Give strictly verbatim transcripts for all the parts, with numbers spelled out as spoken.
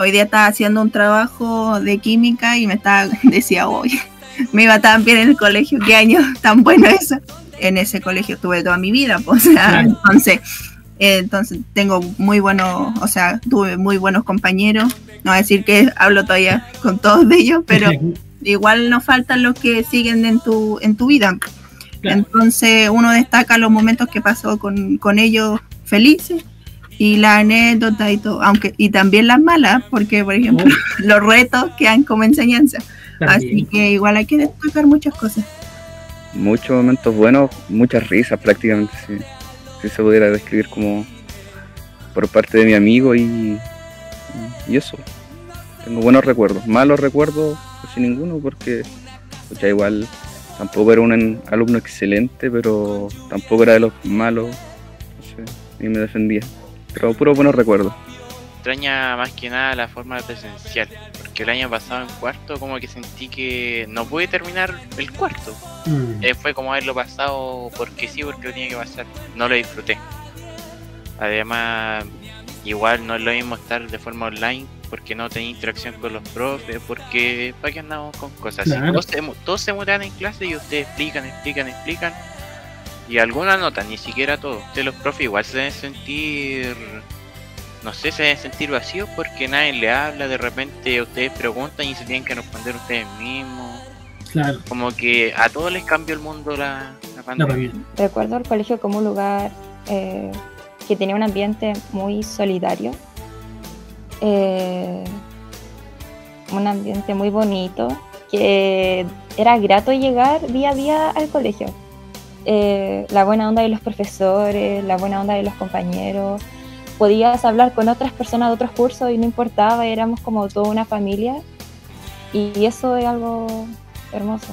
hoy día estaba haciendo un trabajo de química y me estaba, decía, oye, me iba tan bien en el colegio, qué año tan bueno eso. En ese colegio estuve toda mi vida, pues, o sea, claro. entonces, eh, entonces tengo muy buenos, o sea, tuve muy buenos compañeros. No voy a decir que hablo todavía con todos de ellos, pero igual nos faltan los que siguen en tu, en tu vida. Claro. Entonces uno destaca los momentos que pasó con, con ellos felices y las anécdotas y todo, aunque y también las malas, porque por ejemplo oh. los retos quedan como enseñanza. También. Así que igual hay que destacar muchas cosas. Muchos momentos buenos, muchas risas prácticamente, si, si se pudiera describir como por parte de mi amigo y, y eso. Tengo buenos recuerdos, malos recuerdos casi ninguno porque ya igual tampoco era un alumno excelente, pero tampoco era de los malos, no sé, ni me defendía, pero puro buenos recuerdos. Extraña más que nada la forma presencial, porque el año pasado en cuarto como que sentí que no pude terminar el cuarto. Mm. Eh, fue como haberlo pasado porque sí, porque lo tenía que pasar, no lo disfruté. Además, igual no es lo mismo estar de forma online, porque no tenía interacción con los profes, porque para qué andamos con cosas así. Claro. Todos, se, todos se mutean en clase y ustedes explican, explican, explican, y algunas notas, ni siquiera todos. Ustedes los profes igual se deben sentir... No sé, se deben sentir vacíos porque nadie le habla, de repente ustedes preguntan y se tienen que responder ustedes mismos. Claro. Como que a todos les cambió el mundo la, la pandemia. Recuerdo el colegio como un lugar eh, que tenía un ambiente muy solidario, eh, un ambiente muy bonito, que era grato llegar día a día al colegio. Eh, la buena onda de los profesores, la buena onda de los compañeros. Podías hablar con otras personas de otros cursos y no importaba, éramos como toda una familia y eso es algo hermoso.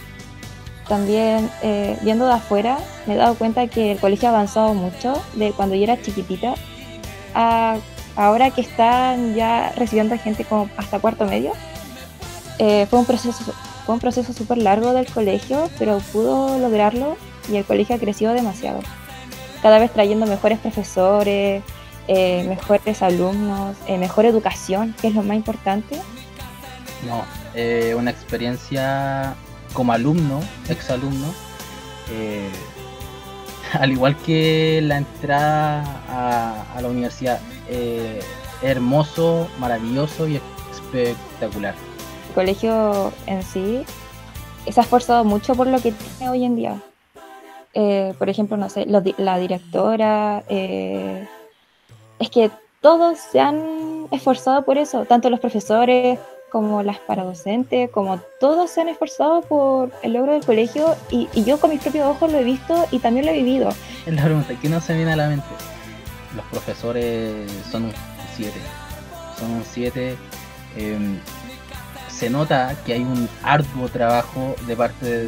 También eh, viendo de afuera me he dado cuenta que el colegio ha avanzado mucho de cuando yo era chiquitita a ahora que están ya recibiendo gente como hasta cuarto medio. Eh, fue un proceso fue un proceso súper largo del colegio, pero pudo lograrlo y el colegio ha crecido demasiado, cada vez trayendo mejores profesores, Eh, mejores alumnos, eh, mejor educación, que es lo más importante. No, eh, una experiencia como alumno, exalumno, eh, al igual que la entrada a, a la universidad, eh, hermoso, maravilloso y espectacular. El colegio en sí se ha esforzado mucho por lo que tiene hoy en día. Eh, por ejemplo, no sé, lo, la directora... Eh, Es que todos se han esforzado por eso, tanto los profesores como las paradocentes, como todos se han esforzado por el logro del colegio y, y yo con mis propios ojos lo he visto y también lo he vivido. Es la pregunta, ¿qué no se viene a la mente? Los profesores son un siete, son un siete. Eh, se nota que hay un arduo trabajo de parte de,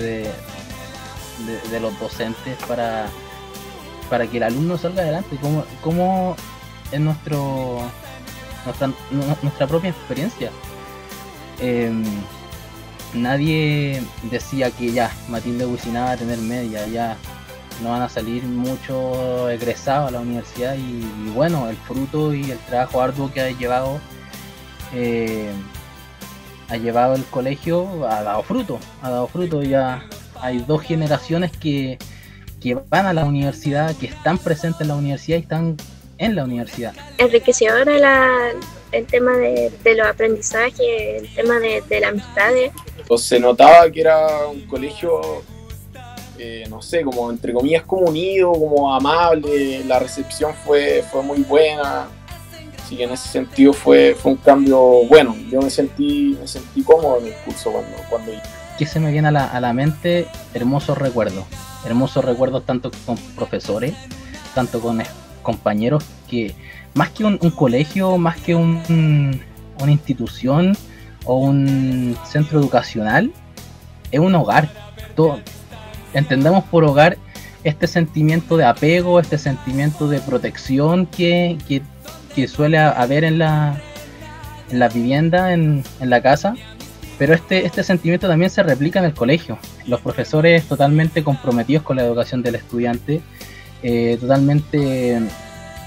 de, de los docentes para, para que el alumno salga adelante. ¿Cómo, cómo es nuestro nuestra, nuestra propia experiencia? Eh, nadie decía que ya Matilde Huizinada va a tener media, ya no van a salir muchos egresados a la universidad y, y bueno, el fruto y el trabajo arduo que ha llevado eh, ha llevado el colegio ha dado fruto, ha dado fruto. Ya hay dos generaciones que, que van a la universidad, que están presentes en la universidad y están en la universidad. Enriquecedora la, el tema de, de los aprendizajes, el tema de, de las amistades. Entonces se notaba que era un colegio, eh, no sé, como entre comillas como unido, como amable, la recepción fue, fue muy buena, así que en ese sentido fue, fue un cambio bueno. Yo me sentí, me sentí cómodo en el curso cuando, cuando... ¿Qué se me viene a la, a la mente? Hermosos recuerdos, hermosos recuerdos tanto con profesores, tanto con compañeros, que más que un, un colegio, más que un, una institución o un centro educacional, es un hogar. Todo, entendemos por hogar este sentimiento de apego, este sentimiento de protección que, que, que suele haber en la, en la vivienda, en, en la casa, pero este, este sentimiento también se replica en el colegio. Los profesores totalmente comprometidos con la educación del estudiante, Eh, totalmente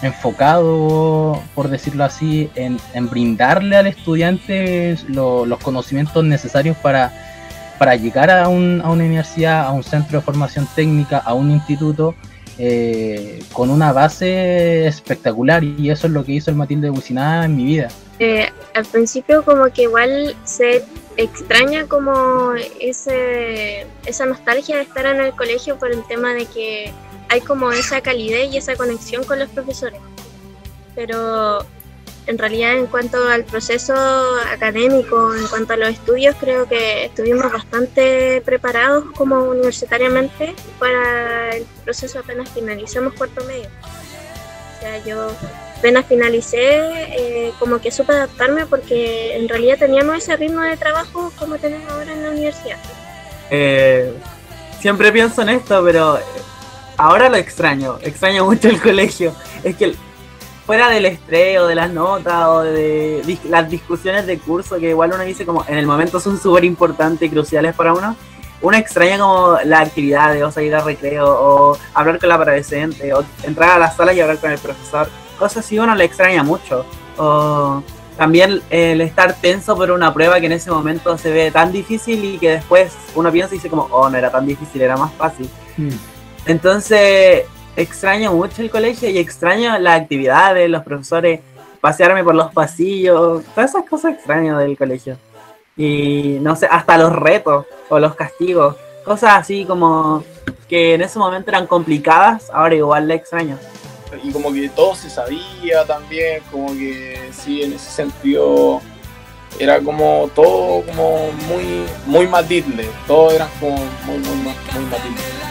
enfocado, por decirlo así, en, en brindarle al estudiante lo, los conocimientos necesarios para, para llegar a, un, a una universidad, a un centro de formación técnica, a un instituto, eh, con una base espectacular, y eso es lo que hizo el Matilde Buciná en mi vida. Eh, al principio como que igual se extraña como ese, esa nostalgia de estar en el colegio por el tema de que hay como esa calidez y esa conexión con los profesores, pero en realidad en cuanto al proceso académico, en cuanto a los estudios, creo que estuvimos bastante preparados como universitariamente para el proceso apenas finalicemos cuarto medio. O sea, yo apenas finalicé, eh, como que supe adaptarme porque en realidad teníamos ese ritmo de trabajo como tenemos ahora en la universidad. Eh, siempre pienso en esto, pero ahora lo extraño, extraño mucho el colegio. Es que fuera del estrés o de las notas o de dis- las discusiones de curso, que igual uno dice como en el momento son súper importantes y cruciales para uno, uno extraña como las actividades, o salir al recreo, o hablar con la parecente, o entrar a la sala y hablar con el profesor. Cosas así uno le extraña mucho. O también el estar tenso por una prueba que en ese momento se ve tan difícil y que después uno piensa y dice como, oh, no era tan difícil, era más fácil. Mm. Entonces extraño mucho el colegio y extraño las actividades, los profesores, pasearme por los pasillos, todas esas cosas extraño del colegio. Y no sé, hasta los retos o los castigos, cosas así como que en ese momento eran complicadas, ahora igual le extraño. Y como que todo se sabía también, como que sí, en ese sentido era como todo como muy, muy Matilde, todos eran como muy, muy, muy Matilde.